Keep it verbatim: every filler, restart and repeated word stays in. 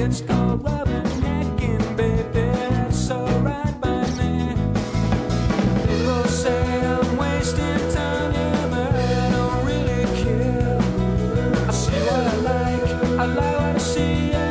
It's called rubberneckin, baby. That's alright by me. People say I'm wasting time, yeah, but I don't really care. I see what I like, I like what I see. Yeah.